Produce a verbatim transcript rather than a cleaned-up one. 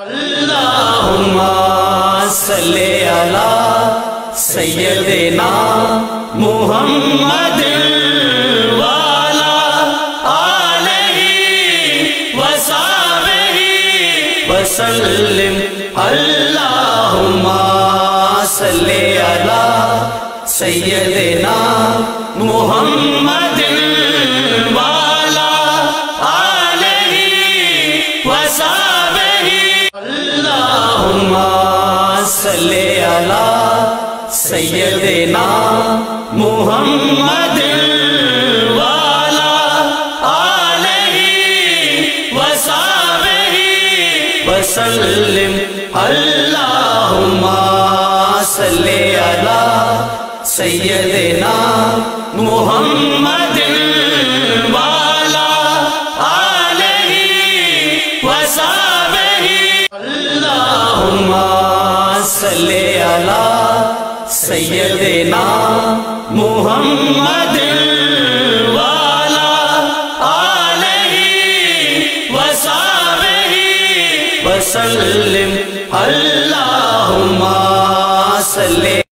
اللہم صلی علی سیدنا محمد وعلی آلہ وصحبہ وسلم۔ اللہم صلی علی سیدنا محمد وعلی آلہ وصحبہ۔ اللہم صلی علی سیدنا محمد وعلی آلہ وصحبہ وسلم۔ اللہم صلی علی سیدنا محمد وعلی آلہ وصحبہ۔ اللہم صلی علی سیدنا محمد وعلی آلہ وصحبہ وسلم۔ اللہم صلی